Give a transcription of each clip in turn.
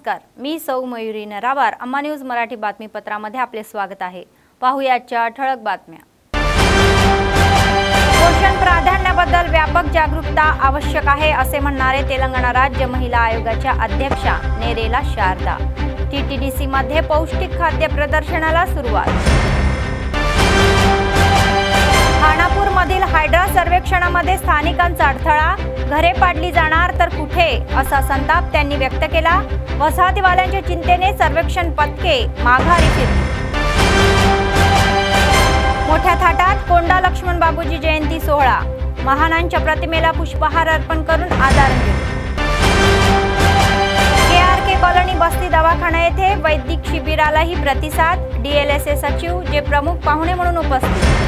नमस्कार, मी सौ मयुरी नरावार. अम्मा न्यूज मराठी बातमीपत्रामध्ये आपले स्वागत आहे. पाहूया आजच्या ठळक बातम्या. पोषण प्राधान्याबद्दल व्यापक जागरूकता आवश्यक आहे असे म्हणणारे तेलंगणा राज्य महिला आयोगाच्या अध्यक्षा नेरेला शारदा. टीटीडीसी मध्ये पौष्टिक खाद्य प्रदर्शनाला सुरुवात. खानापूर मधील हायड्रा सर्वेक्षणामध्ये स्थानिकांचा अडथळा, घरे पाडली जाणार तर कुठे असा संताप त्यांनी व्यक्त केला. वसाहतीवाल्यांच्या चिंतेने सर्वेक्षण पथके माघारी फिरली. मोठ्या थाटात कोंडा लक्ष्मण बाबूजी जयंती सोहळा, महानांच्या प्रतिमेला पुष्पहार अर्पण करून आदरांजली. KRK कॉलनी बस्ती दवाखाना येथे वैद्यकीय शिबिरालाही प्रतिसाद. DLSA सचिव जे प्रमुख पाहुणे म्हणून उपस्थित.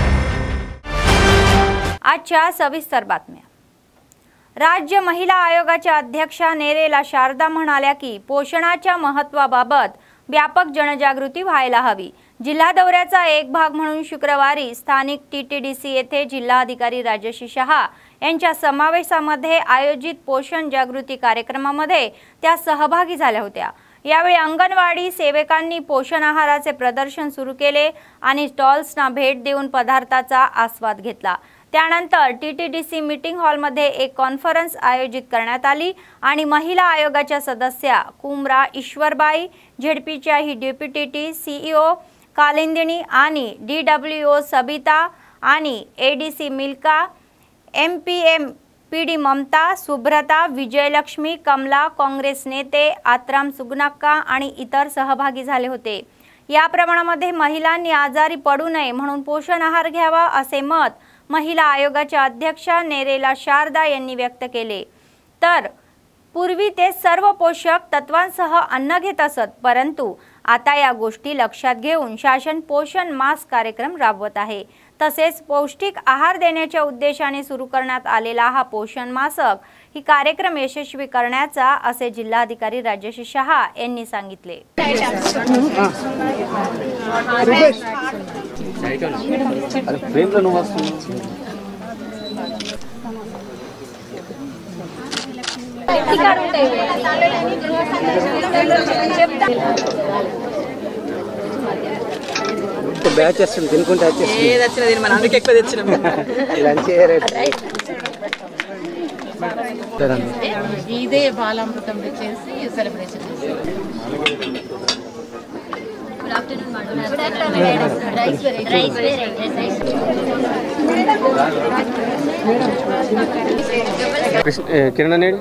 आजच्या सविस्तर बातम्या. राज्य महिला आयोगाच्या अध्यक्षा नेरेला शारदा म्हणाल्या की पोषणाच्या महत्त्वाबाबत व्यापक जनजागृती व्हायला हवी. जिल्हा दौऱ्याचा एक भाग म्हणून शुक्रवारी स्थानिक TTDC येथे जिल्हाधिकारी राजश्री शहा यांच्या समावेशामध्ये आयोजित पोषण जागृती कार्यक्रमामध्ये त्या सहभागी झाल्या होत्या. यावेळी अंगणवाडी सेवकांनी पोषण आहाराचे प्रदर्शन सुरू केले आणि स्टॉल्सना भेट देऊन पदार्थाचा आस्वाद घेतला. त्यानंतर TTDC मीटिंग हॉलमध्ये एक कॉन्फरन्स आयोजित करण्यात आली आणि महिला आयोगाच्या सदस्या कुमरा ईश्वरबाई, झेडपीच्या ही डेप्युटी CEO कालिंदिनी आणि DWO सबिता आणि ADC मिल्का, MPM PD ममता, सुब्रता, विजयलक्ष्मी, कमला, काँग्रेस नेते आत्राम सुगनाक्का आणि इतर सहभागी झाले होते. या प्रमाणामध्ये महिलांनी आजारी पडू नये म्हणून पोषण आहार घ्यावा असे मत महिला आयोगाच्या अध्यक्षा नेरेला शारदा यांनी व्यक्त केले. तर पूर्वी ते सर्व पोषक तत्वांसह अन्न घेत असत, परंतु आता या गोष्टी लक्षात घेऊन शासन पोषण मास कार्यक्रम राबवत आहे. तसेच पौष्टिक आहार देण्याच्या उद्देशाने सुरू करण्यात आलेला हा पोषण मासक ही कार्यक्रम यशस्वी करण्याचा असे जिल्हाधिकारी राजश्री शहा यांनी सांगितले. బ్యాచ్ చేస్తుంది తినుకుంటే అందుకే ఎక్కువ తెచ్చినాం లంచ్ ఇదే బాలామృతం చేసి సెలబ్రేషన్ కిరణ్ అనేది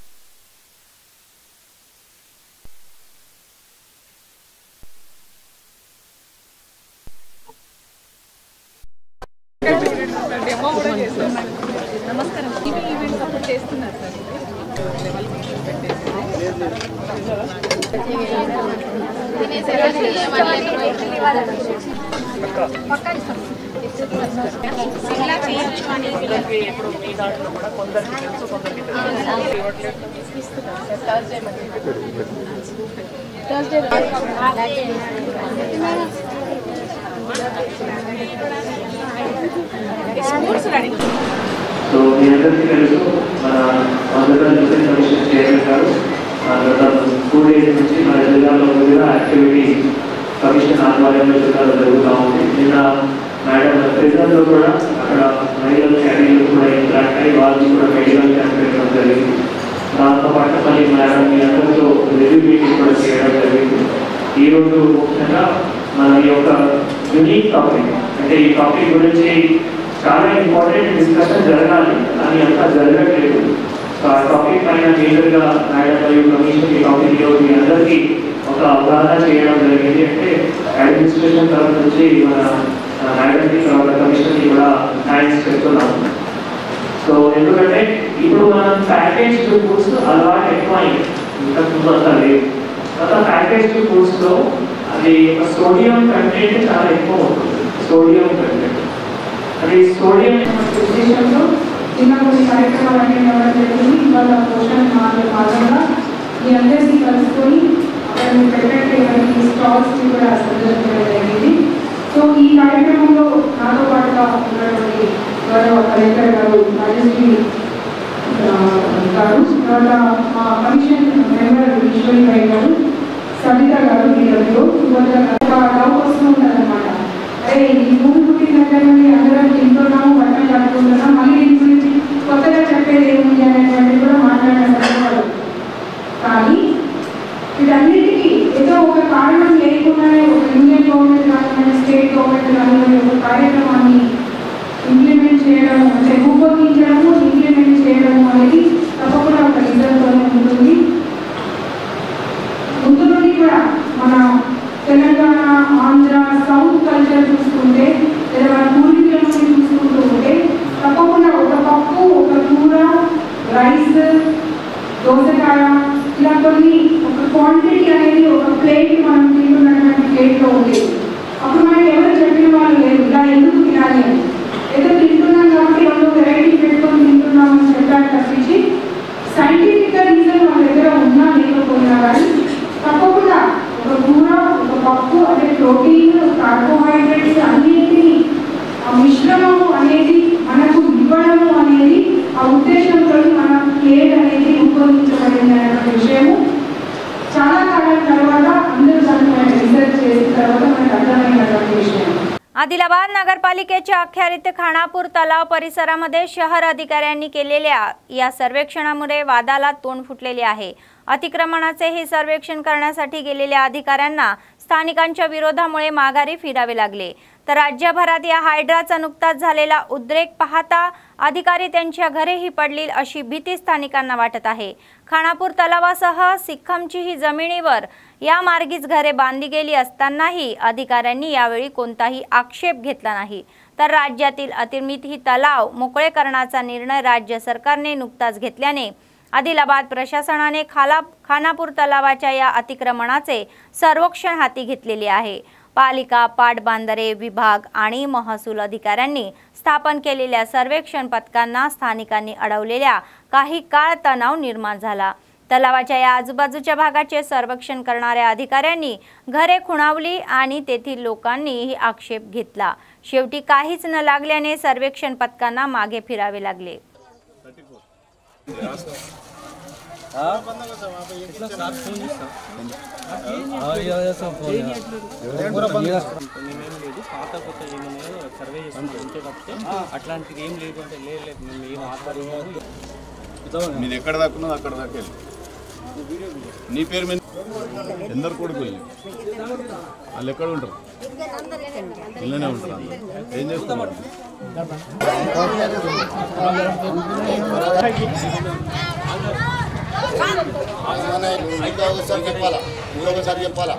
నమస్కారం. టీవీ ఈవెంట్స్ అప్పుడు చేస్తున్నారు సార్. సో మీ అందరికీ తెలుసు మన ఆంధ్రప్రదేశ్ న్యూట్రిషన్ కమిషన్ చైర్మన్ గారు గత 2 days నుంచి మన జిల్లాలో వివిధ యాక్టివిటీ కమిషన్ ఆధ్వర్యంలో జిల్లాలో జరుగుతూ ఉంది. నిన్న మేడం ప్రెసిడెంట్లో కూడా అక్కడ మహిళల క్యాటగిరీలు కూడా ఇంట్రాక్ట్ అయ్యి వాళ్ళకి కూడా మెడికల్ క్యాంప్ పెట్టడం జరిగింది. దాంతో పాటు మళ్ళీ మేడం మీ అందరితో రివ్యూ మీటింగ్ కూడా చేయడం జరిగింది. ఈరోజు ముఖ్యంగా మన ఈ యొక్క యూనిక్ టాపిక్ అంటే ఈ టాపిక్ గురించి చాలా ఇంపార్టెంట్ డిస్కషన్ జరగాలి అని అంతా జరగట్లేదు. సో ఆ టాపిక్ పైన మేజర్గా మేడం మరియు కమిషన్ ఈ టాపిక్లో మీ అందరికీ ఒక అవగాహన చేయడం జరిగింది. అంటే అడ్మినిస్ట్రేషన్ తరఫు నుంచి మన మేడంకి తర్వాత కమిషన్కి కూడా థ్యాంక్స్ చెప్తున్నాము. సో ఎందుకంటే ఇప్పుడు మనం ప్యాకేజ్డ్ ఫుడ్స్ అలవాటు ఎక్కువ అయింది, ఇంతకుముందు అంతా లేదు. తర్వాత ప్యాకేజ్డ్ ఫుడ్స్లో అది సోడియం కంటెంట్ చాలా ఎక్కువ ఉంటుంది. సోడియం కంటెంట్ అది సోడియం ఉద్దేశంతో చిన్న కొన్ని కార్యక్రమాలు అటెండ్ అవ్వడం జరిగింది. ఇవాళ పోషణ భాగంగా మీ అందరినీ కలుసుకొని అక్కడ మీరు పెట్టినటువంటి స్టాల్స్ని కూడా సందర్శించడం జరిగింది. సో ఈ కార్యక్రమంలో నాతో పాటుగా ఉన్నటువంటి గౌరవ కలెక్టర్ గారు రాజశ్రీ గారు, తర్వాత మా కమిషన్ మెంబర్ ఈశ్వరి గారు, సవిత గారు వీళ్ళతో డౌట్ వస్తూ ఉంటుంది అనమాట. అరే ఈ భూమి పుట్టిన దగ్గర నుండి అందరం తింటున్నాము, బట్టలు కట్టుకుంటున్నాం, మళ్ళీ దీని గురించి కొత్తగా చెప్పేది ఏముంది అనేటువంటిది కూడా మాట్లాడిన సందర్భాలు. కానీ వీటన్నిటికీ ఏదో ఒక కారణం లేకుండానే ఒక యూనియన్ గవర్నమెంట్ కానివ్వండి, స్టేట్ గవర్నమెంట్ కానివ్వండి ఒక కార్యక్రమాన్ని ఇంప్లిమెంట్ చేయడం అంటే రూపొందించడము, ఇంప్లిమెంట్ చేయడం అనేది తప్పకుండా ఒక రీజన్తోనే ఉంటుంది. ముందు నుండి కూడా మన తెలంగాణ, ఆంధ్ర, సౌత్ కల్చర్ చూసుకుంటే లేదా మన పూర్వీకుల నుండి చూసుకుంటూ ఉంటే తప్పకుండా ఒక పప్పు, ఒక కూర, రైస్, దోసకాయ ఇలా కొన్ని ఒక క్వాంటిటీ అనేది ఒక ప్లేట్ మనం తింటున్నటువంటి ప్లేట్లో ఉండేది. అప్పుడు మనకి ఎవరు చెప్పిన వాళ్ళు లేదు ఇలా ఎందుకు తినాలి అని. ఏదో తింటున్నాం కాబట్టి వాళ్ళు వెరైటీ పెట్టుకొని తింటున్నామని చెప్పారు తప్పించి సైంటిఫిక్గా రీజన్ మన దగ్గర ఉన్నా లేకపోయినా కానీ తప్పకుండా ఒక కూర, ఒక పప్పు అదే ప్రోటీన్, కార్బోహైడ్రేట్స్ అన్నిటినీ ఆ మిశ్రమము అనేది మనకు ఇవ్వడము అనేది ఆ ఉద్దేశంతో మన ప్లేట్ అనేది రూపొందించబడింది అనే విషయము చాలా కాలం తర్వాత అందరూ దానిపైన రీసెర్చ్ చేసిన తర్వాత మనకు అర్థమైనటువంటి विषय. आदिलाबाद नगरपालिकेच्या अखत्यारीत खानापूर तलाव परिसरामध्ये शहर अधिकाऱ्यांनी केलेल्या या सर्वेक्षणामुळे वादाला तोंड फुटलेले आहे. अतिक्रमणाचे हे सर्वेक्षण करण्यासाठी गेलेल्या अधिकाऱ्यांना स्थानिकांच्या विरोधामुळे माघारी फिरावे लागले. तर राज्यभरात या हायड्राचा नुकताच झालेला उद्रेक पाहता अधिकारी त्यांच्या घरेही पडतील अशी भीती स्थानिकांना वाटत आहे. खानापूर तलावासह सिक्कमचीही जमिनीवर या मार्गीच घरे बांधली गेली असतानाही अधिकाऱ्यांनी यावेळी कोणताही आक्षेप घेतला नाही. तर राज्यातील अतिर्मित ही तलाव मोकळे करण्याचा निर्णय राज्य सरकारने नुकताच घेतल्याने आदिलाबाद प्रशासनाने खानापूर तलावाच्या या अतिक्रमणाचे सर्वेक्षण हाती घेतलेले आहे. पालिका, पाटबंधारे विभाग आणि महसूल अधिकाऱ्यांनी स्थापन केलेल्या सर्वेक्षण पथकांना स्थानिकांनी अडवलेल्या काही काळ तणाव निर्माण झाला. तलावाच्या या आजूबाजूच्या भागाचे सर्वेक्षण करणाऱ्या अधिकाऱ्यांनी घरे खुणावली आणि तेथील लोकांनीही आक्षेप घेतला. शेवटी काहीच न लागल्याने सर्वेक्षण पथकांना मागे फिरावे लागले. మీరు ఎక్కడ దాక్కున్నదో అక్కడ దాకా నీ పేరు మీద ఎందరు కొడుకు వాళ్ళు ఎక్కడ ఉంటారు? ఇళ్ళనే ఉంటారు. ఏం చేస్తున్నారు? ఒకసారి చెప్పాలా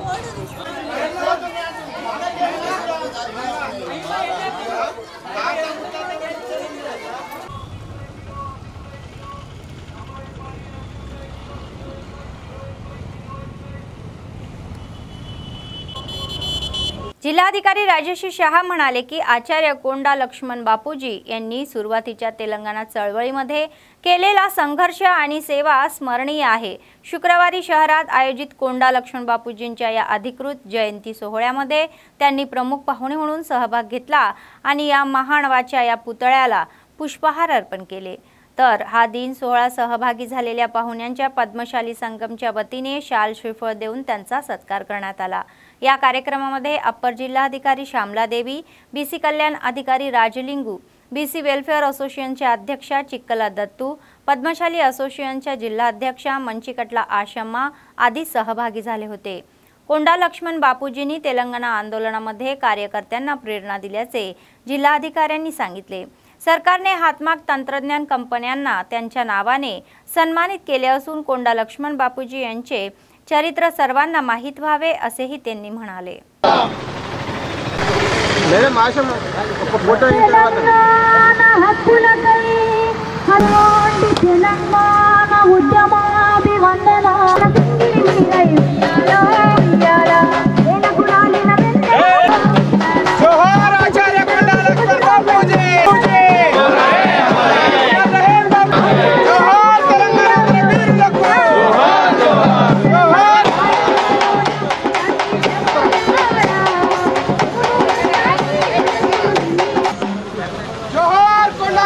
जिल्हाधिकारी राजश्री शहा म्हणाले की आचार्य कोंडा लक्ष्मण बापूजी यांनी सुरुवातीच्या तेलंगणा चळवळीमध्ये केलेला संघर्ष आणि सेवा स्मरणीय आहे. शुक्रवारी शहरात आयोजित कोंडा लक्ष्मण बापूजींच्या या अधिकृत जयंती सोहळ्यामध्ये त्यांनी प्रमुख पाहुणे म्हणून सहभाग घेतला आणि या महानवाच्या या पुतळ्याला पुष्पहार अर्पण केले. तर हा दिन सोहळा सहभागी झालेल्या पाहुण्यांच्या पद्मशाली संगमच्या वतीने शाल श्रीफळ देऊन त्यांचा सत्कार करण्यात आला. या कार्यक्रमामध्ये अप्पर जिल्हाधिकारी श्यामला देवी, बीसी कल्याण अधिकारी राजलिंगू, बीसी वेलफेअर असोसिएशनच्या अध्यक्षा चिक्कला दत्तू, पद्मशाली असोसिएशनच्या जिल्हाध्यक्षा मंचिकटला आशम्मा आदी सहभागी झाले होते. कोंडा लक्ष्मण बापूजींनी तेलंगणा आंदोलनामध्ये कार्यकर्त्यांना प्रेरणा दिल्याचे जिल्हाधिकाऱ्यांनी सांगितले. सरकारने हातमाग तंत्रज्ञान कंपन्यांना त्यांच्या नावाने सन्मानित केले असून कोंडा लक्ष्मण बापूजी यांचे चरित्र सर्वांना माहीत व्हावे असेही त्यांनी म्हणाले.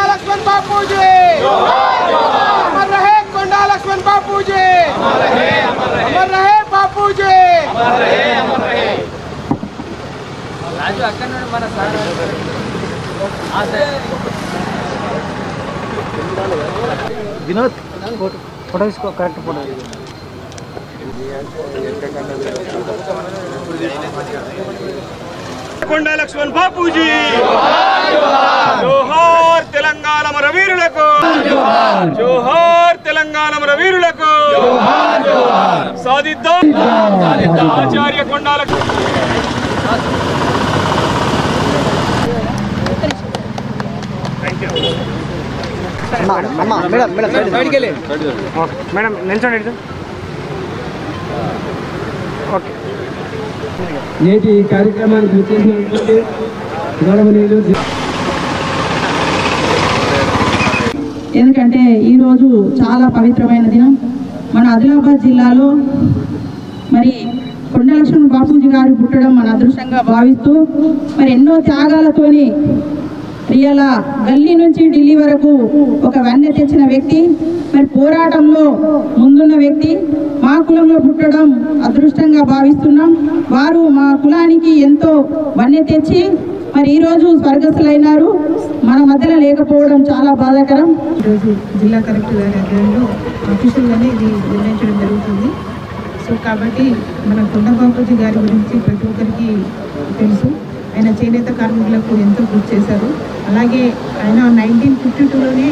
बापूजी, अमर रहे कोंडा लक्ष्मण बापूजी. వినోద్ ఫోటో తీసుకో కరెక్ట్ ఫోటో కొండా లక్ష్మణ్ బాపూజీ జోహార్ తెలంగాణ అమరవీరులకు జోహార్ తెలంగాణ అమరవీరులకు సాధిద్దాం ఆచార్య కొండా మేడం నిల్చోండి ఓకే నేటి ఈ కార్యక్రమానికి వచ్చేసినటువంటి గౌరవనీయులు ఎందుకంటే ఈరోజు చాలా పవిత్రమైన దినం మన ఆదిలాబాద్ జిల్లాలో మరి కొండా లక్ష్మణ్ బాపూజీ గారు పుట్టడం మన అదృష్టంగా భావిస్తూ మరి ఎన్నో త్యాగాలతోని రియల గల్లీ నుంచి ఢిల్లీ వరకు ఒక వన్నె తెచ్చిన వ్యక్తి, మరి పోరాటంలో ముందున్న వ్యక్తి. మా కులంలో పుట్టడం అదృష్టంగా భావిస్తున్నాం. వారు మా కులానికి ఎంతో వన్నె తెచ్చి మరి ఈరోజు స్వర్గస్థులైనారు. మన మధ్యలో లేకపోవడం చాలా బాధాకరం. ఈరోజు జిల్లా కలెక్టర్ గారి ఆధ్వర్యంలో అఫీషియల్గానే ఇది నిర్ణయించడం జరుగుతుంది. సో కాబట్టి మన కొండా బాపూజీ గారి గురించి ప్రతి ఒక్కరికి తెలుసు. ఆయన చేనేత కార్మికులకు ఎంతో కృషి చేశారు. అలాగే ఆయన 1952లోనే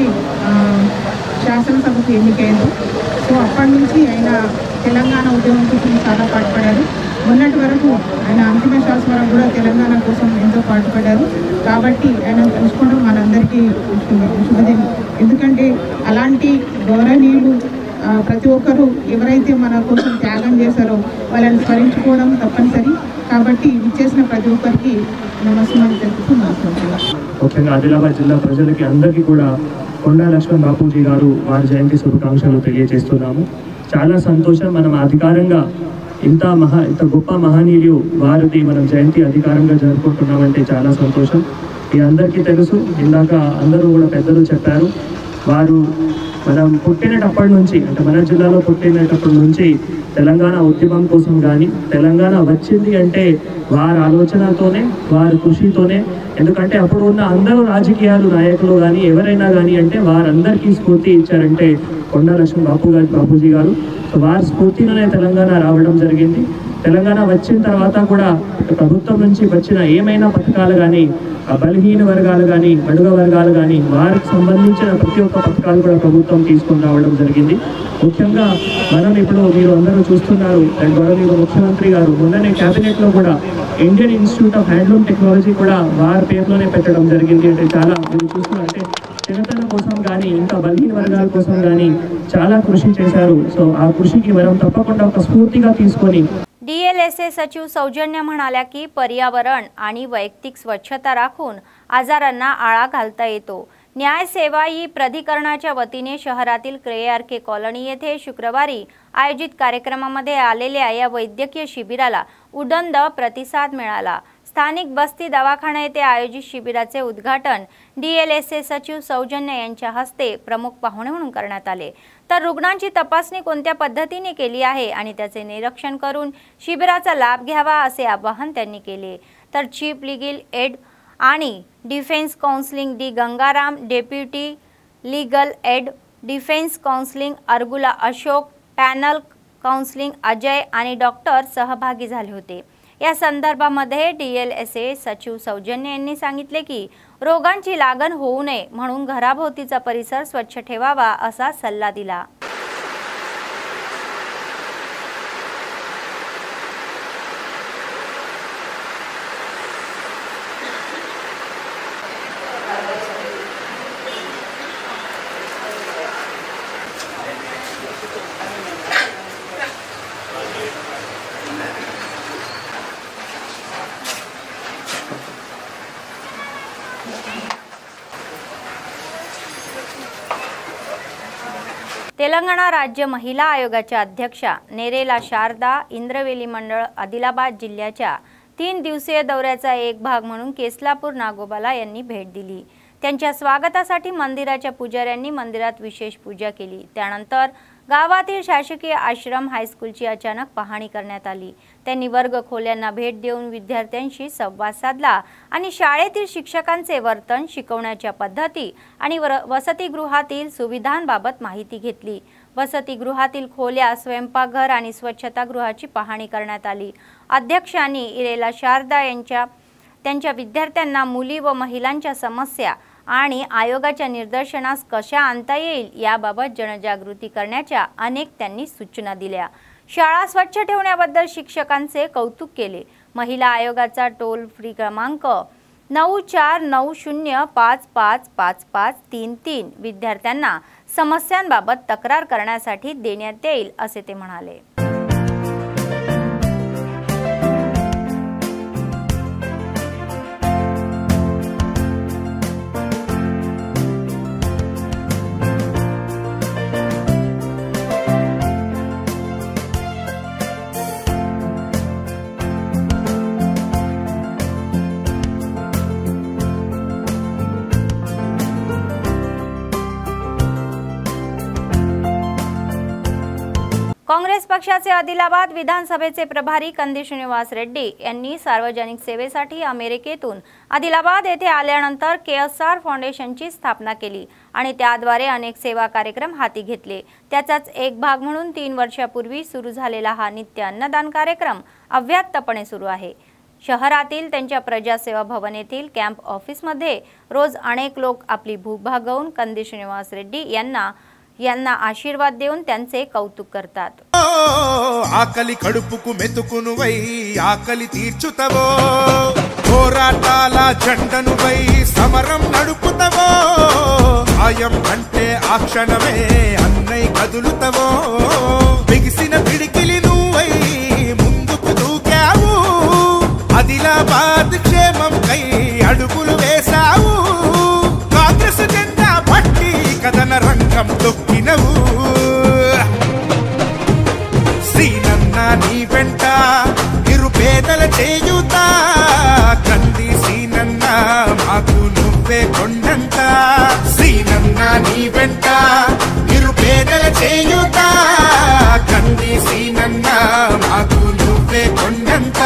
శాసనసభకు ఎన్నికయ్యారు. సో అప్పటి నుంచి ఆయన తెలంగాణ ఉద్యమం కోసం చాలా పాటుపడ్డారు. మొన్నటి వరకు ఆయన అంతిమ శ్వాస వరకు కూడా తెలంగాణ కోసం ఎంతో పాటుపడ్డారు. కాబట్టి ఆయన చూసుకోవడం మనందరికీ శుభదినం. ఎందుకంటే అలాంటి గౌరవనీయులు ప్రతి ఒక్కరూ ఎవరైతే మన కోసం త్యాగం చేశారో వాళ్ళని స్మరించుకోవడం తప్పనిసరి. కాబట్టి ఇచ్చేసిన ప్రతి ఒక్కరికి నమస్కారం తెలుపుతున్నాను. ముఖ్యంగా ఆదిలాబాద్ జిల్లా ప్రజలకి అందరికీ కూడా కొండా లక్ష్మణ్ బాపూజీ గారు వారి జయంతి శుభాకాంక్షలు తెలియజేస్తున్నాము. చాలా సంతోషం. మనం అధికారంగా ఇంత గొప్ప మహనీయులు వారిది మనం జయంతి అధికారంగా జరుపుకుంటున్నామంటే చాలా సంతోషం. ఇది అందరికీ తెలుసు. ఇందాక అందరూ కూడా పెద్దలు చెప్పారు. వారు మనం పుట్టినప్పటి నుంచి అంటే మన జిల్లాలో పుట్టినప్పటి నుంచి తెలంగాణ ఉద్యమం కోసం కానీ తెలంగాణ వచ్చింది అంటే వారి ఆలోచనతోనే వారి కృషితోనే. ఎందుకంటే అప్పుడు ఉన్న అందరూ రాజకీయాలు నాయకులు కానీ ఎవరైనా కానీ అంటే వారందరికీ స్ఫూర్తి ఇచ్చారంటే కొండా లక్ష్మణ్ బాపూజీ గారు. వారి స్ఫూర్తిలోనే తెలంగాణ రావడం జరిగింది. తెలంగాణ వచ్చిన తర్వాత కూడా ప్రభుత్వం నుంచి వచ్చిన ఏమైనా పథకాలు కానీ బలహీన వర్గాలు కానీ బడుగ వర్గాలు కానీ వారికి సంబంధించిన ప్రతి ఒక్క పథకాలు కూడా ప్రభుత్వం తీసుకొని రావడం జరిగింది. ముఖ్యంగా మనం ఇప్పుడు మీరు అందరూ చూస్తున్నారు గౌరవనీయ ముఖ్యమంత్రి గారు మొన్ననే క్యాబినెట్లో కూడా Indian Institute of handloom technology కూడా వారి పేరులోనే పెట్టడం జరిగింది. అంటే చాలా మీరు చూస్తున్నారు అంటే చిన్నతనం కోసం కానీ ఇంకా బలహీన వర్గాల కోసం కానీ చాలా కృషి చేశారు. సో ఆ కృషికి మనం तपకుండా ఒక స్ఫూర్తిగా తీసుకొని DLSA सचिव सौजन्य म्हणाल्या की पर्यावरण आणि वैयक्तिक स्वच्छता राखून आजारांना आळा घालता येतो. न्याय सेवा ई प्राधिकरणाच्या वतीने शहरातील KRK कॉलनी येथे शुक्रवारी आयोजित कार्यक्रमामध्ये आलेल्या या वैद्यकीय शिबिराला उदंड प्रतिसाद मिळाला. स्थानिक बस्ती दवाखाना येथे आयोजित शिबिराचे उद्घाटन DLSA सचिव सौजन्य यांच्या हस्ते प्रमुख पाहुणे म्हणून करण्यात आले. तर रुग्णांची तपासणी कोणत्या पद्धतीने केली आहे आणि त्याचे निरीक्षण करून शिबिराचा लाभ घ्यावा असे आवाहन त्यांनी केले. तर चीफ लीगल एड आणि defence counselling D Gangaram, deputy legal aid defence counselling Argula Ashok, panel counselling Ajay आणि डॉक्टर सहभागी झाले होते. या संदर्भामध्ये DLSA सचिव सौजन्य यांनी सांगितले की रोगांची लागण होऊ नये म्हणून घराभोवतीचा परिसर स्वच्छ ठेवावा असा सल्ला दिला. तेलंगणा राज्य महिला आयोगाच्या अध्यक्षा नेरेला शारदा इंद्रवेली मंडळ आदिलाबाद जिल्ह्याच्या 3 दिवसीय दौऱ्याचा एक भाग म्हणून केसलापूर नागोबाला यांनी भेट दिली. त्यांच्या स्वागतासाठी मंदिराच्या पुजाऱ्यांनी मंदिरात विशेष पूजा केली. त्यानंतर गावातील शासकीय आश्रम हायस्कूलची अचानक पाहणी करण्यात आली। त्यांनी वर्ग खोल्यांना भेट देऊन विद्यार्थ्यांशी संवाद साधला आणि शाळेतील शिक्षकांचे वर्तन, शिकवण्याच्या पद्धती आणि वसतिगृहातील सुविधांबाबत माहिती घेतली। वसतिगृहातील खोल्या, स्वयंपाकघर आणि स्वच्छतागृहाची पाहणी करण्यात आली। अध्यक्षांनी इरेला शारदा त्यांच्या विद्यार्थ्यांना मुली व महिलांच्या समस्या आणि आयोगाच्या निर्देशनास कशा आणता येईल याबाबत जनजागृती करण्याच्या अनेक त्यांनी सूचना दिल्या। शाळा स्वच्छ ठेवण्याबद्दल शिक्षकांचे कौतुक केले। महिला आयोगाचा टोल फ्री क्रमांक 9490555533 विद्यार्थ्यांना समस्यांबाबत तक्रार करण्यासाठी देण्यात येईल असे ते म्हणाले। काँग्रेस पक्षाचे आदिलाबाद विधानसभेचे प्रभारी कंदी श्रीनिवास रेड्डी यांनी सार्वजनिक सेवेसाठी अमेरिकेतून आदिलाबाद येथे आल्यानंतर KSR फाउंडेशनची स्थापना केली आणि त्याद्वारे अनेक सेवा कार्यक्रम हाती घेतले। त्याचाच एक भाग म्हणून 3 वर्षापूर्वी सुरू झालेला हा नित्य अन्नदान कार्यक्रम अव्याहतपणे सुरू आहे। शहरातील त्यांच्या प्रजासेवा भवन येथील कॅम्प ऑफिसमध्ये रोज अनेक लोक आपली भूक भागवून कंदी श्रीनिवास रेड्डी यांना आशीर्वाद देऊन त्यांचे कौतुक करतात। ఆకలి కడుపుకు మెతుకునువై ఆకలి తీర్చుతవో పోరాటాల జెండనువై సమరం నడుపుతవో ఆయం అంటే ఆ క్షణమే అన్నై కదులుతవో బిగిసిన పిడికిలి నువ్వై ముందుకు దూకావు ఆదిలాబాద్ క్షేమం కై అడుగులు వేసావు కాంగ్రెస్ జెండా పట్టి కదన రంగం తొక్కినవు సీనన్నా నీ వెంట నిరుపేదల చేయుతా కంది సీనన్నా మాకు నువ్వే కొండంత సీనన్నా నీ వెంట నిరుపేదల చేయుతా కంది సీనన్నా మాకు నువ్వే కొండంత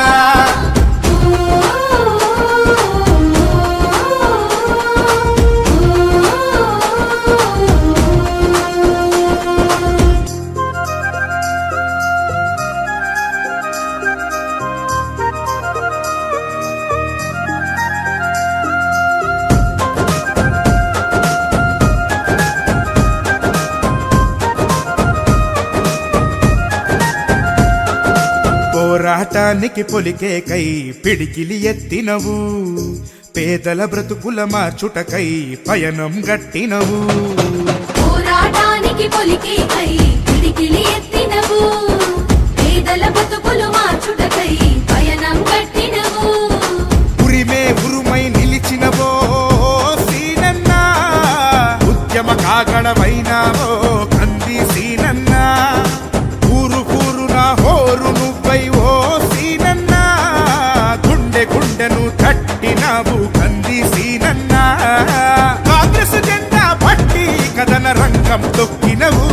పోరాటానికి పొలికేకై పిడికిలి ఎత్తినవు పేదల బ్రతుకుల మార్చుటకై పయనం గట్టినవు పోరాటానికి పొలికేకై పిడికిలి ఎత్తినవు పేదల బ్రతుకులు మార్చుటకై పయనం గట్టినవు ఉరిమే ఉరుమై నిలిచినవో సీనన్నా ఉద్యమ కాగడవైనావో కంది సీనన్నా ఊరు ఊరున హోరు నువ్వై ఓ సీనన్నా గుండె గుండెను తట్టినావు కంది సీనన్నా కాంగ్రెస్ జెండా పట్టి కదన రంగం తొక్కినవు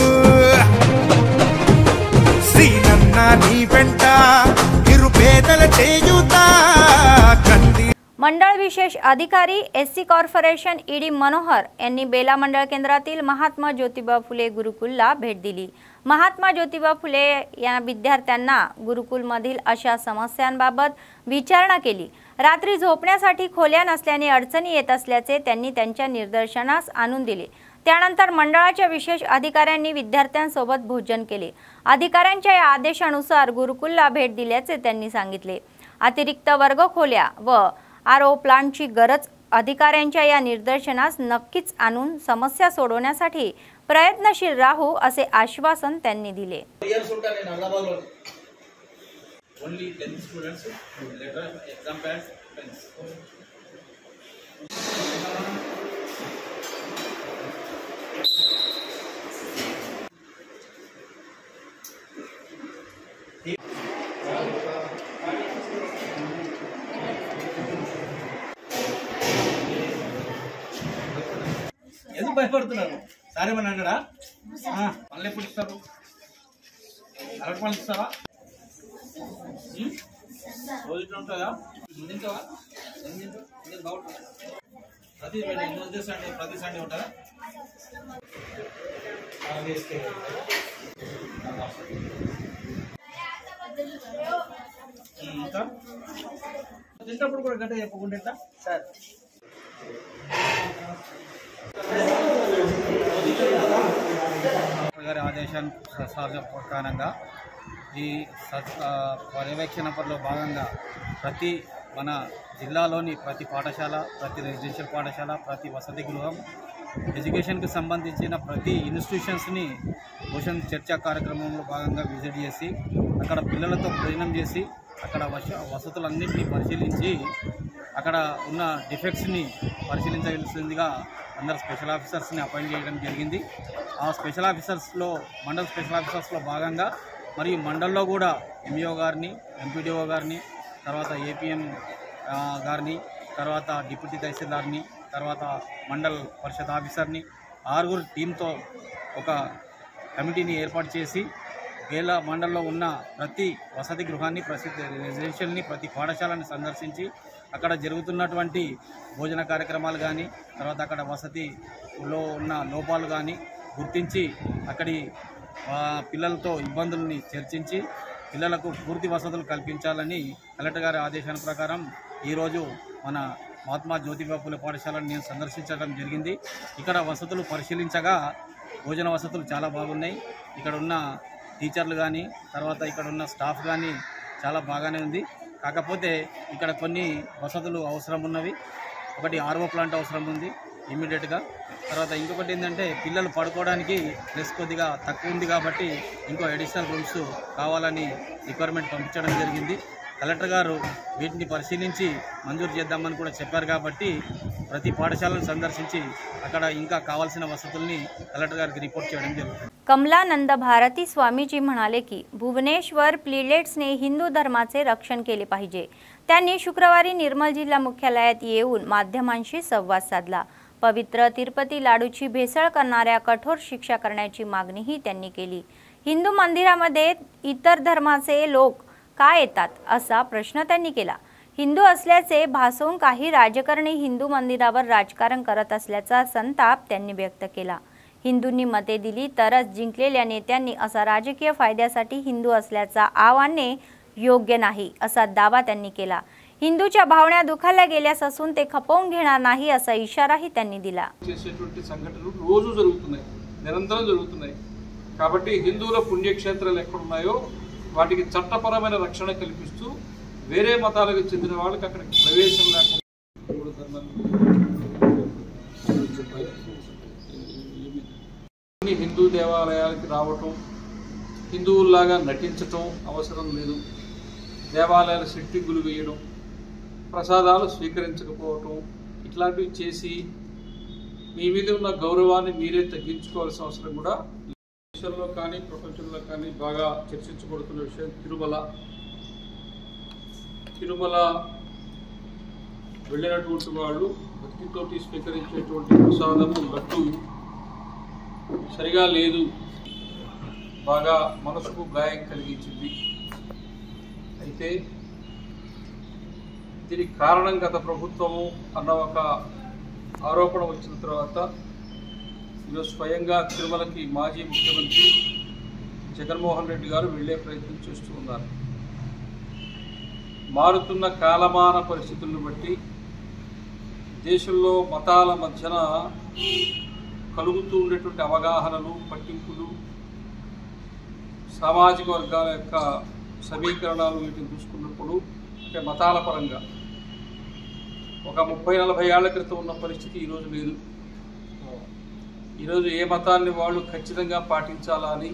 సీనన్నా నీ వెంట నిరుపేదల చేయుతా కంది मंडळ विशेष अधिकारी SC कॉर्पोरेशन ED मनोहर यांनी बेला मंडळ केंद्रातील महात्मा ज्योतिबा फुले गुरुकुलला भेट दिली। महात्मा ज्योतिबा फुले या विद्यार्थ्यांना गुरुकुलमधील अशा समस्यांबाबत विचारणा केली। रात्री झोपण्यासाठी खोल्या नसल्याने अडचणी येत असल्याचे त्यांनी त्यांच्या निदर्शनास आणून दिले। त्यानंतर मंडळाच्या विशेष अधिकाऱ्यांनी विद्यार्थ्यांसोबत भोजन केले। अधिकाऱ्यांच्या या आदेशानुसार गुरुकुलला भेट दिल्याचे त्यांनी सांगितले। अतिरिक्त वर्ग खोल्या व RO प्लांटची गरज अधिकाऱ्यांच्या या निर्देशनास नक्कीच आणून समस्या सोडवण्यासाठी प्रयत्नशील राहू असे आश्वासन त्यांनी दिले। ఎందుకు భయపడుతున్నారు? సారేమని అన్నాడా మళ్ళీ ఎప్పుడు ఇస్తారు అరటి పళ్ళు ఇస్తావా రోజు ఇట్లా ఉంటుందా తింటావా ఏం తింటావు బాగుంటుందా ప్రతి సండే ఉంటుందా ఇంకా తింటప్పుడు కూడా గంట చెప్పకుండా సార్ గారి ఆదేశాల ప్రకారంగా ఈ పర్యవేక్షణ పనిలో భాగంగా ప్రతి మన జిల్లాలోని ప్రతి పాఠశాల, ప్రతి రెసిడెన్షియల్ పాఠశాల, ప్రతి వసతి గృహం, ఎడ్యుకేషన్కి సంబంధించిన ప్రతి ఇన్స్టిట్యూషన్స్ని పోషణ చర్చా కార్యక్రమంలో భాగంగా విజిట్ చేసి అక్కడ పిల్లలతో భోజనం చేసి అక్కడ వసతులన్నింటినీ పరిశీలించి అక్కడ ఉన్న డిఫెక్ట్స్ని పరిశీలించవలసిందిగా అందరు స్పెషల్ ఆఫీసర్స్ని అపాయింట్ చేయడం జరిగింది. ఆ స్పెషల్ ఆఫీసర్స్లో మండల్ స్పెషల్ ఆఫీసర్స్లో భాగంగా మరియు మండల్లో కూడా ఎంఈఓ గారిని, ఎంపీడీఓ గారిని, తర్వాత ఏపీఎం గారిని, తర్వాత డిప్యూటీ తహసీల్దార్ని, తర్వాత మండల్ పరిషత్ ఆఫీసర్ని 6 టీంతో ఒక కమిటీని ఏర్పాటు చేసి వేల మండల్లో ఉన్న ప్రతి వసతి గృహాన్ని, ప్రతి రెసిడెన్షియల్ని, ప్రతి పాఠశాలని సందర్శించి అక్కడ జరుగుతున్నటువంటి భోజన కార్యక్రమాలు కానీ, తర్వాత అక్కడ వసతిలో ఉన్న లోపాలు కానీ గుర్తించి అక్కడి పిల్లలతో ఇబ్బందుల్ని చర్చించి పిల్లలకు పూర్తి వసతులు కల్పించాలని కలెక్టర్ గారి ఆదేశాల ప్రకారం ఈరోజు మన మహాత్మా జ్యోతిబా పూలే పాఠశాలను నేను సందర్శించడం జరిగింది. ఇక్కడ వసతులు పరిశీలించగా భోజన వసతులు చాలా బాగున్నాయి. ఇక్కడ ఉన్న టీచర్లు కానీ, తర్వాత ఇక్కడ ఉన్న స్టాఫ్ కానీ చాలా బాగానే ఉంది. కాకపోతే ఇక్కడ కొన్ని వసతులు అవసరం ఉన్నవి. ఒకటి ఆర్ఓ ప్లాంట్ అవసరం ఉంది ఇమ్మీడియట్గా. తర్వాత ఇంకొకటి ఏంటంటే పిల్లలు పడుకోవడానికి ప్లేస్ కొద్దిగా తక్కువ ఉంది కాబట్టి ఇంకో అడిషనల్ రూమ్స్ కావాలని రిక్వైర్మెంట్ పంపించడం జరిగింది. కలెక్టర్ గారు వీటిని పరిశీలించి మంజూరు చేద్దామని కూడా చెప్పారు కాబట్టి ప్రతి పాఠశాలను संदर्शिंచి అక్కడ ఇంకా కావాల్సిన వసతుల్ని కలెక్టర్ గారికి రిపోర్ట్ చేయడం జరుగుతుంది. कमलानंद भारती स्वामीजी म्हणाले की भुवनेश्वर प्लीलेट्सने हिंदू धर्माचे रक्षण केले पाहिजे. त्यांनी शुक्रवारी निर्मल जिल्हा मुख्यालयात येऊन माध्यमांशी संवाद साधला. पवित्र तिरुपती लाडूची भेसळ करणाऱ्या कठोर शिक्षा करण्याची मागणीही त्यांनी केली. हिंदू मंदिरामध्ये इतर धर्माचे लोक का येतात असा प्रश्न त्यांनी केला. हिंदू असल्याचे भासवून काही राजकारणी हिंदू मंदिरावर राजकारण करत असल्याचा संताप त्यांनी व्यक्त केला. हिंदूंनी मते दिली तरच जिंकलेल्या नेत्यांनी असा राजकीय फायद्यासाठी हिंदू असल्याचा आवाहने योग्य नाही असा दावा त्यांनी केला. हिंदूच्या भावना दुखावल्या गेल्यास असून ते खपवून घेणार नाही असा इशाराही त्यांनी दिला. చేసేటువంటి సంఘటనలు రోజు జరుగుతున్నాయి, నిరంతరం జరుగుతున్నాయి. కాబట్టి హిందువుల పుణ్యక్షేత్రాలు ఎక్కడ ఉన్నాయో వాటికి చట్టపరమైన రక్షణ కల్పిస్తూ వేరే మతాలకు చెందిన వాళ్ళకి అక్కడికి ప్రవేశం లేకుండా హిందూ దేవాలయాలకు రావటం, హిందువుల్లాగా నటించటం అవసరం లేదు. దేవాలయాల సిట్టింగులు వేయడం, ప్రసాదాలు స్వీకరించకపోవటం ఇట్లాంటివి చేసి మీ మీద ఉన్న గౌరవాన్ని మీరే తగ్గించుకోవాల్సిన అవసరం కూడా దేశంలో కానీ ప్రపంచంలో కానీ బాగా చర్చించబడుతున్న విషయం తిరుమల వెళ్ళినటువంటి వాళ్ళు భక్తితోటి స్వీకరించేటువంటి ప్రసాదము లడ్డు సరిగా లేదు, బాగా మనసుకు గాయం కలిగించింది. అయితే దీనికి కారణం గత ప్రభుత్వము అన్న ఒక ఆరోపణ వచ్చిన తర్వాత ఈరోజు స్వయంగా తిరుమలకి మాజీ ముఖ్యమంత్రి జగన్మోహన్ రెడ్డి గారు వెళ్ళే ప్రయత్నం చేస్తూ ఉన్నారు. మారుతున్న కాలమాన పరిస్థితులను బట్టి దేశంలో మతాల మధ్యన కలుగుతూ ఉండేటువంటి అవగాహనలు, పట్టింపులు, సామాజిక వర్గాల యొక్క సమీకరణాలు వీటిని చూసుకున్నప్పుడు అంటే మతాల పరంగా ఒక 30-40 ఏళ్ల క్రితం ఉన్న పరిస్థితి ఈరోజు లేదు. ఈరోజు ఏ మతాన్ని వాళ్ళు ఖచ్చితంగా పాటించాలా అని,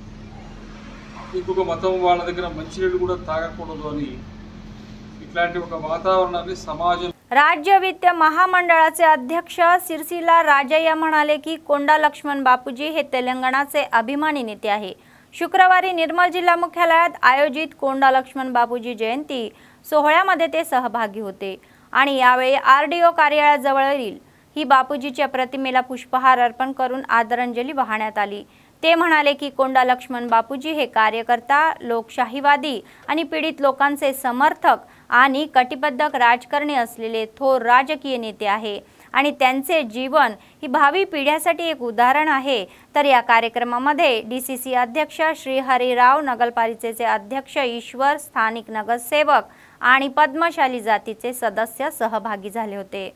ఇంకొక మతం వాళ్ళ దగ్గర మంచినీళ్ళు కూడా తాగకూడదు అని ఇట్లాంటి ఒక వాతావరణాన్ని సమాజం. राज्य वित्त महामंडळाचे अध्यक्ष सिरसीला राजय्या म्हणाले की कोंडा लक्ष्मण बापूजी हे तेलंगणाचे अभिमानी नेते आहे. शुक्रवारी निर्मल जिल्हा मुख्यालयात आयोजित कोंडा लक्ष्मण बापूजी जयंती सोहळ्यामध्ये ते सहभागी होते आणि यावेळी आरडीओ कार्यालयाजवळील ही बापूजीच्या प्रतिमेला पुष्पहार अर्पण करून आदरांजली वाहण्यात आली। ते म्हणाले की कोंडा लक्ष्मण बापूजी हे कार्यकर्ता, लोकशाहीवादी आणि पीडित लोकांचे समर्थक आणि कटिबद्ध राजकारणी असलेले थोर राजकीय नेते आहे आणि त्यांचे जीवन ही भावी पिढ्यासाठी एक उदाहरण आहे। तर या कार्यक्रमामध्ये डीसीसी अध्यक्ष श्री हरिराव, नगरपालिकेचे अध्यक्ष ईश्वर, स्थानिक नगरसेवक आणि पद्मशाली जातीचे सदस्य सहभागी झाले होते।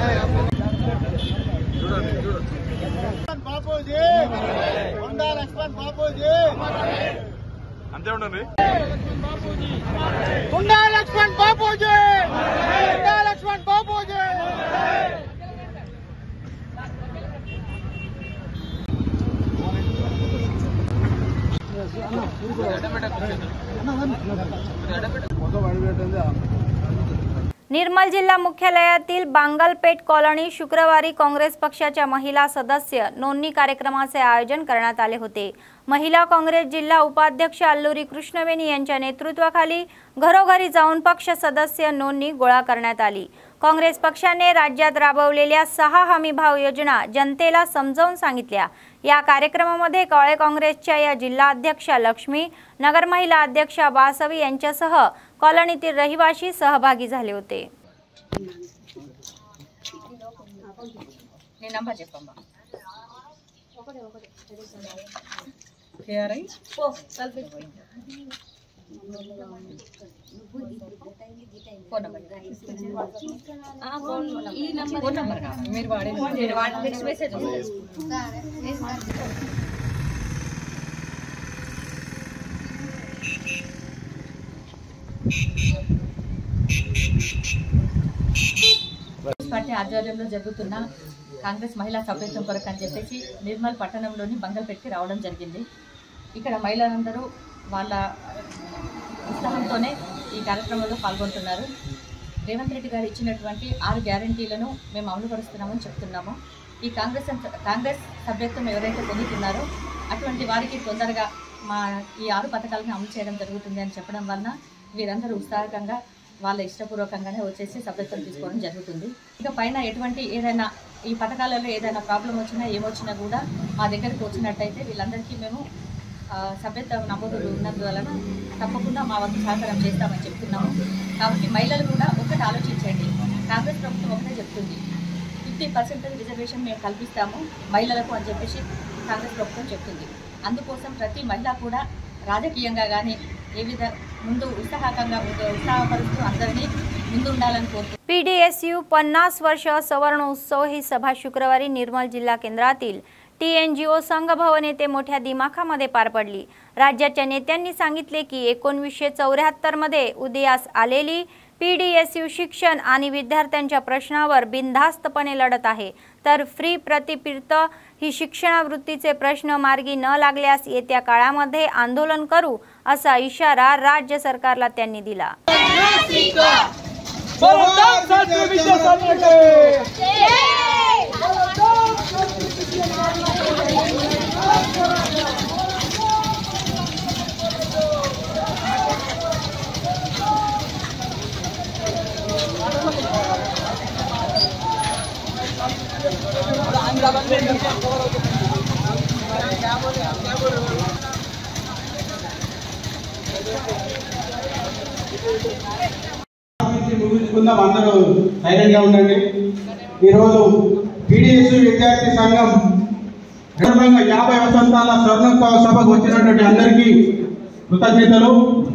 निर्मल जिल्हा मुख्यालयातील बांगलपेट कॉलनी शुक्रवारी काँग्रेस पक्षाच्या महिला सदस्य नोंदणी कार्यक्रमाचे आयोजन करण्यात आले होते। महिला काँग्रेस जिल्हा उपाध्यक्ष अल्लुरी कृष्णवेणी यांच्या नेतृत्वाखाली घरोघरी जाऊन पक्ष सदस्य नोंदणी गोळा करण्यात आली। काँग्रेस पक्षाने राज्यात राबवलेल्या 6 हमीभाव योजना जनतेला समजावून सांगितल्या। या कार्यक्रमामध्ये काळे काँग्रेसच्या या जिल्हा अध्यक्षा लक्ष्मी, नगर महिला अध्यक्षा वासवी यांच्यासह कॉलनीतील रहिवासी सहभागी झाले होते। పార్టీ ఆధ్వర్యంలో జరుగుతున్న కాంగ్రెస్ మహిళా సభ్యత్వం కొరకు అని చెప్పేసి నిర్మల్ పట్టణంలోని బంగల్పేట్కి రావడం జరిగింది। ఇక్కడ మహిళలందరూ వాళ్ళ ఉత్సాహంతోనే ఈ కార్యక్రమంలో పాల్గొంటున్నారు। రేవంత్ రెడ్డి గారు ఇచ్చినటువంటి 6 గ్యారెంటీలను మేము అమలుపరుస్తున్నామని చెప్తున్నాము। ఈ కాంగ్రెస్ సభ్యత్వం ఎవరైతే పొందుతున్నారో అటువంటి వారికి తొందరగా మా ఈ 6 పథకాలను అమలు చేయడం జరుగుతుంది అని చెప్పడం వలన వీరందరూ ఉత్సాహంగా వాళ్ళ ఇష్టపూర్వకంగానే వచ్చేసి సభ్యత్వం తీసుకోవడం జరుగుతుంది। ఇక పైన ఎటువంటి ఏదైనా ఈ పథకాలలో ఏదైనా ప్రాబ్లం వచ్చినా ఏమొచ్చినా కూడా మా దగ్గరికి వచ్చినట్టయితే వీళ్ళందరికీ మేము సభ్యత్వ నమోదులు ఉన్నందువలన తప్పకుండా మా వంతు సహకారం చేస్తామని చెప్తున్నాము। కాబట్టి మహిళలు కూడా ఒకటి ఆలోచించండి, కాంగ్రెస్ ప్రభుత్వం ఒకటే చెప్తుంది 50% రిజర్వేషన్ మేము కల్పిస్తాము మహిళలకు అని చెప్పేసి కాంగ్రెస్ ప్రభుత్వం చెప్తుంది। అందుకోసం ప్రతి మహిళ కూడా రాజకీయంగా కానీ ఏ విధ ముందు उत्साहपरुस्तू अंदरिनी ముందు ఉండాలని కోరుతున్నాను। पीडीएसयू 50 वर्ष सवर्णोत्सव ही सभा शुक्रवारी निर्मल जिल्हा केंद्रातील TNGO संघ भवन येथे मोठ्या दिमाखामध्ये पार पडली। राज्याच्या नेत्यांनी सांगितले की 1974 मध्ये उदयास आलेली पीडीएसयू शिक्षण आणि विद्यार्थ्यांच्या प्रश्नावर बिनधास्तपणे लढत आहे, तर फ्री प्रतिपीडित ही शिक्षणावृत्तीचे प्रश्न मार्गी न लागल्यास येत्या काळामध्ये आंदोलन करू असा इशारा राज्य सरकारला त्यांनी दिला। ముగించుకుందాం, అందరూ సైలెంట్ గా ఉండండి। ఈరోజు పీడీఎస్ విద్యార్థి సంఘం 50 వసంతాల స్వర్ణోత్సవ సభకు వచ్చినటువంటి అందరికీ కృతజ్ఞతలు।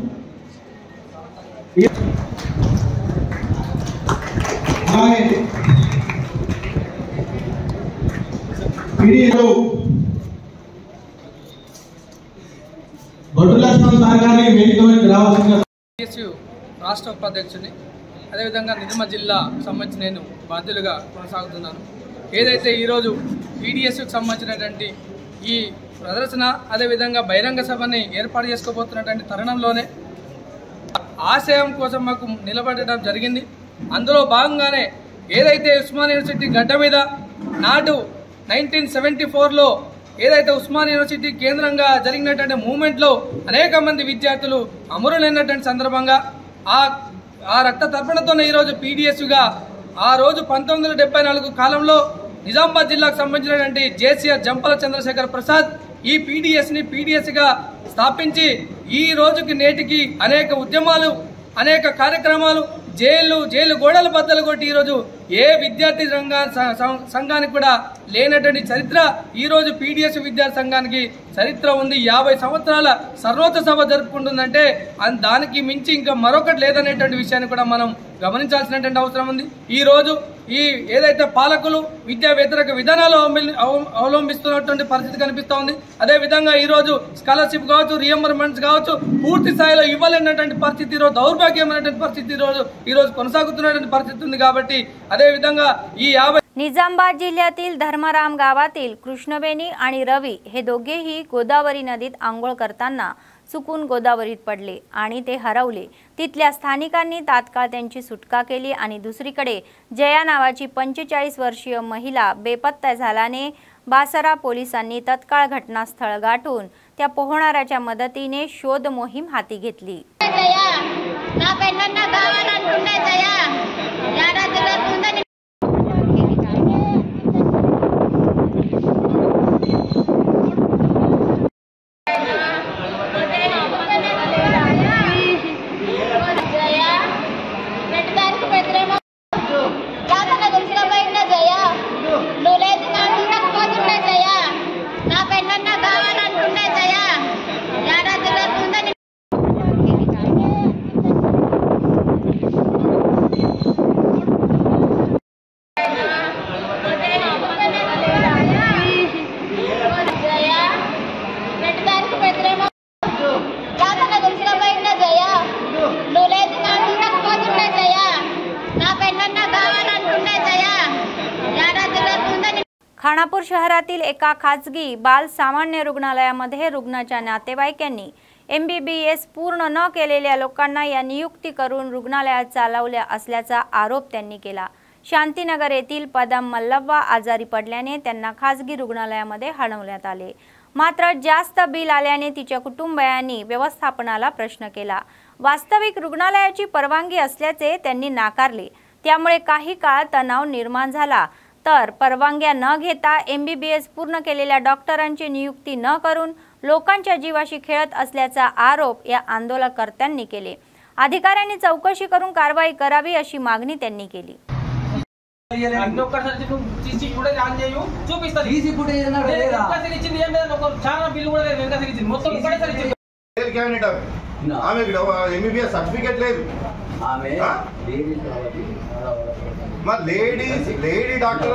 రాష్ట్ర ఉపాధ్యక్షుని, అదేవిధంగా నిర్మల్ జిల్లా సంబంధించి నేను బాధ్యులుగా కొనసాగుతున్నాను। ఏదైతే ఈరోజు పీడీఎస్కి సంబంధించినటువంటి ఈ ప్రదర్శన అదేవిధంగా బహిరంగ సభని ఏర్పాటు చేసుకోబోతున్నటువంటి తరుణంలోనే ఆశయం కోసం మాకు నిలబడడం జరిగింది। అందులో భాగంగానే ఏదైతే ఉస్మానియా యూనివర్సిటీ గడ్డ మీద నాడు 1974లో ఏదైతే ఉస్మానియా యూనివర్సిటీ కేంద్రంగా జరిగినటువంటి మూవ్మెంట్లో అనేక మంది విద్యార్థులు అమరులైనటువంటి సందర్భంగా ఆ రక్త తర్పణతోనే ఈరోజు పీడీఎస్గా ఆ రోజు 1974 కాలంలో నిజామాబాద్ జిల్లాకు సంబంధించినటువంటి జేసీఆర్ జంపల చంద్రశేఖర్ ప్రసాద్ ఈ పీడీఎస్ని పీడీఎస్గా స్థాపించి ఈ రోజుకి నేటికి అనేక ఉద్యమాలు అనేక కార్యక్రమాలు జైలు గోడల బద్దలు కొట్టి ఈరోజు ఏ విద్యార్థి సంఘానికి కూడా లేనటువంటి చరిత్ర ఈరోజు పీడీఎస్ విద్యార్థి సంఘానికి చరిత్ర ఉంది. 50 సంవత్సరాల సర్వోచ్చ సభ జరుపుకుంటుందంటే దానికి మించి ఇంకా మరొకటి లేదనేటువంటి విషయాన్ని కూడా మనం గమనించాల్సినటువంటి అవసరం ఉంది. ఈ రోజు ఈ ఏదైతే పాలకులు విద్యా వ్యతిరేక విధానాలు అవలంబిస్తున్నటువంటి పరిస్థితి కనిపిస్తూ ఉంది. అదేవిధంగా ఈరోజు స్కాలర్షిప్ కావచ్చు, రియంబర్మెంట్స్ కావచ్చు పూర్తి స్థాయిలో ఇవ్వలేనటువంటి పరిస్థితి, ఈరోజు దౌర్భాగ్యమైనటువంటి పరిస్థితి ఈరోజు కొనసాగుతున్నటువంటి परिस्थिती ఉంది. కాబట్టి अदे विधंगा ही 50 निजामाबाद जिल्ह्यातील धर्मराम गावातील कृष्णवेणी आणि रवी हे दोघेही गोदावरी नदीत आंघोळ करताना चुकून गोदावरीत पडले आणि ते हरवले. तिथल्या स्थानिकांनी तात्काळ त्यांची सुटका केली आणि दुसरीकडे जया नावाची 45 वर्षीय महिला बेपत्ता झाल्याने बासरा पोलिसांनी तत्काळ घटनास्थळ गाठून त्या पोहणाऱ्याच्या मदतीने शोध मोहीम हाती घेतली. खानापूर शहरातील एका खाजगी बाल सामान्य रुग्णालयामध्ये रुग्णाच्या नातेवाईकांनी MBBS पूर्ण न केलेल्या लोकांना या नियुक्ती करून रुग्णालयात चालवल्या असल्याचा आरोप त्यांनी केला. शांतीनगर येथील पदम मल्लव्वा आजारी पडल्याने त्यांना खाजगी रुग्णालयामध्ये हलवण्यात आले. मात्र जास्त बिल आल्याने तिच्या कुटुंबियांनी व्यवस्थापनाला प्रश्न केला. वास्तविक रुग्णालयाची परवानगी असल्याचे त्यांनी नाकारले. त्यामुळे काही काळ तणाव निर्माण झाला. तर परवानग्या न घेता MBBS पूर्ण केलेल्या डॉक्टरांची नियुक्ती न करून लोकांच्या जीवाशी खेळत असल्याचा आरोप या आंदोलनकर्त्यांनी केले. अधिकाऱ्यांनी चौकशी करून कारवाई करावी अशी मागणी त्यांनी केली. Lady doctor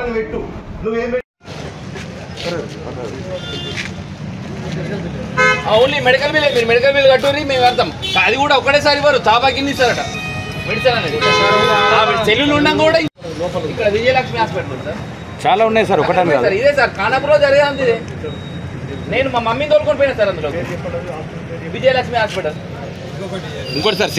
only medical bill మీరు మెడికల్ బిల్ కట్టుర్రి మేము అర్థం అది కూడా ఒకటేసారి ఇవ్వరు చాపాకింది ఇస్తారట మెడిసిన్ అనేది సెల్లులు ఉన్నాం కూడా ఇక్కడ విజయలక్ష్మి హాస్పిటల్ సార్ చాలా ఉన్నాయి సార్ ఒకటే సార్ ఇదే సార్ ఖానాపూర్లో జరిగేది ఇదే నేను మా మమ్మీని తోలుకొని పోయినా సార్ అందులో విజయలక్ష్మి హాస్పిటల్ ఇంకోటి సార్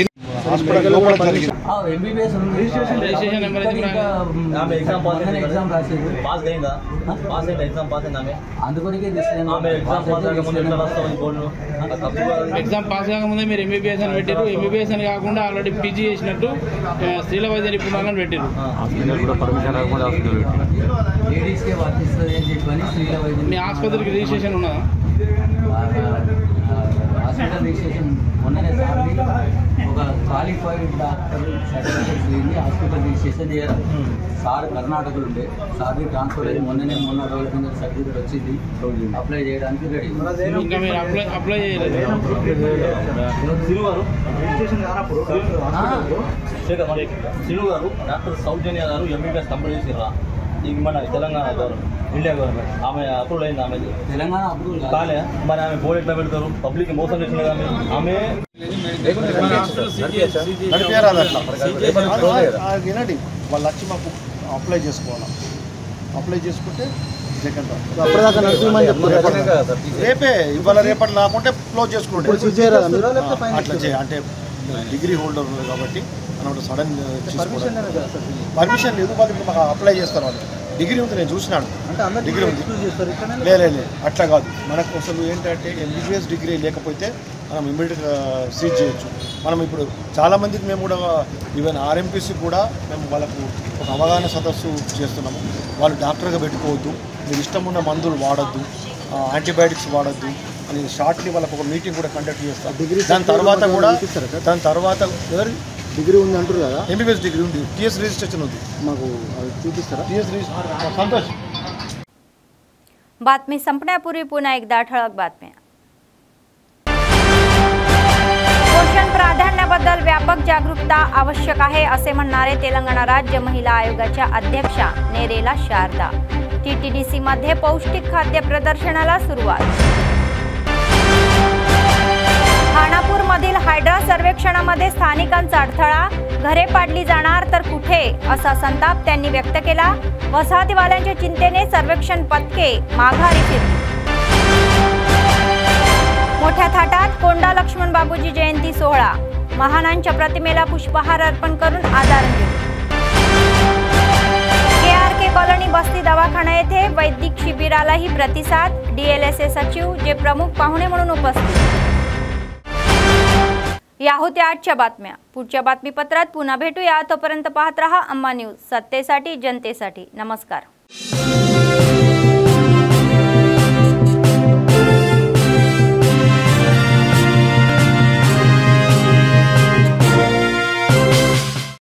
MBBS रजिस्ट्रेशन नंबर आमे एग्जाम रासे पास गईंदा पास है एग्जाम पास है नामे అందుకొనికే తీసుకున్నాను ఆమె ఎగ్జామ్ పాస్ అయ్యాక ముందు ఎట్లా రాస్తామని బోర్డు ఎగ్జామ్ పాస్ అయ్యాక ముందే మీరు MBBS అని పెట్టారు. MBBS అని కాకుండా ఆల్రెడీ PG చేసినట్టు స్త్రీల వైద్య నిపుణులను పెట్టారు. కూడా పర్మిషన్ రాకుండా లేడీస్ కే వర్తిస్తుంది అని చెప్పని స్త్రీల వైద్య మీ ఆసుపత్రికి రిజిస్ట్రేషన్ ఉన్నదా? హాస్పిటల్ రిజిస్ట్రేషన్ మొన్ననే సార్ని ఒక క్వాలిఫైడ్ డాక్టర్ సర్టిఫికేట్ చేయండి హాస్పిటల్ రిజిస్ట్రేషన్ చేయాలి. సార్ కర్ణాటకలో ఉండే సార్ని ట్రాన్స్ఫర్ అయ్యి మొన్న రోజుల కింద సర్టిఫికేట్ వచ్చింది అప్లై చేయడానికి రెడీ. ఇంకా మీరు అప్లై చేయలేదు సిలు గారు డాక్టర్ సౌజన్య గారు MBBS కంప్లీట్ చేసిరా ఇది మన తెలంగాణ గవర్నమెంట్ ఇండియా గవర్నమెంట్ ఆమె అప్రూవల్ అయింది. ఆమె తెలంగాణ అప్రూవల్ కాలే మరి ఆమె బోర్డు ఎట్లా పెడతారు పబ్లిక్ మోసం చేసింది కానీ ఆమె వినండి వాళ్ళు వచ్చి మాకు అప్లై చేసుకోవాలి. అప్లై చేసుకుంటే రేపే ఇవాళ రేపటి లేకుంటే క్లోజ్ చేసుకుంటే అట్లా అంటే డిగ్రీ హోల్డర్ ఉన్నారు కాబట్టి అన్నమాట సడన్ పర్మిషన్ లేదు. వాళ్ళు ఇప్పుడు మాకు అప్లై చేస్తారు. వాళ్ళు డిగ్రీ ఉంది నేను చూసినాను డిగ్రీ ఉంది లేదు అట్లా కాదు. మనకు అసలు ఏంటంటే MBBS డిగ్రీ లేకపోతే మనం ఇమ్మీడియట్గా సీజ్ చేయొచ్చు. మనం ఇప్పుడు చాలామందికి మేము కూడా ఈవెన్ ఆర్ఎంపీసీ కూడా మేము వాళ్ళకు ఒక అవగాహన సదస్సు చేస్తున్నాము. వాళ్ళు డాక్టర్గా పెట్టుకోవద్దు, మీరు ఇష్టం ఉన్న మందులు వాడద్దు, యాంటీబయాటిక్స్ వాడద్దు అని షార్ట్లీ వాళ్ళకు ఒక మీటింగ్ కూడా కండక్ట్ చేస్తాం. దాని తర్వాత డిగ్రీ ఉంది అంటారు కదా, ఎంబీబీఎస్ డిగ్రీ ఉంది, టీఎస్ రిజిస్ట్రేషన్ ఉంది, మాకు చూపిస్తారా? TS registration. సంతోష్. बातमी संपण्यापूर्वी पुन्हा एकदा ठळक बातम्या. पोषण प्राधान्याबद्दल व्यापक जागरूकता आवश्यक आहे असे म्हणणारे तेलंगणा राज्य महिला आयोगाच्या अध्यक्षा नेरेला शारदा. टीटीडीसी मध्ये पौष्टिक खाद्य प्रदर्शनाला सुरुवात. खानापूर मधील हायड्रा सर्वेक्षणामध्ये स्थानिकांचा अडथळा, घरे पाडली जाणार तर कुठे असा संताप त्यांनी व्यक्त केला. वसाहतीवाल्यांच्या चिंतेने सर्वेक्षण पथके माघारी फिरली. मोठ्या थाटात कोंडा लक्ष्मण बापूजी जयंती सोहळा, महानांच्या प्रतिमेला पुष्पहार अर्पण करून आदरांजली. केआरके कॉलनी बस्ती दवाखाना येथे वैद्यकीय शिबिरालाही प्रतिसाद. डीएलएसए सचिव जे प्रमुख पाहुणे म्हणून उपस्थित. या होत्या आजच्या बातम्या. पुढच्या बातमीपत्रात पुन्हा भेटूया. तोपर्यंत पाहत रहा अम्मा न्यूज, सत्तेसाठी जनतेसाठी. नमस्कार.